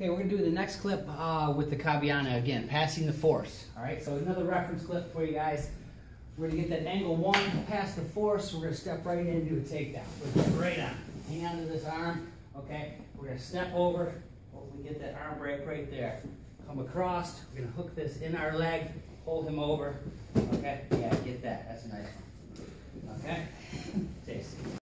Okay, we're going to do the next clip with the Kabiana again, passing the force. All right, so another reference clip for you guys. We're going to get that angle 1, pass the force. We're going to step right in and do a takedown. We're going to right on. Hang on to this arm. Okay, we're going to step over. We get that arm break right there. Come across. We're going to hook this in our leg. Hold him over. Okay, yeah, get that. That's a nice one. Okay, taste it.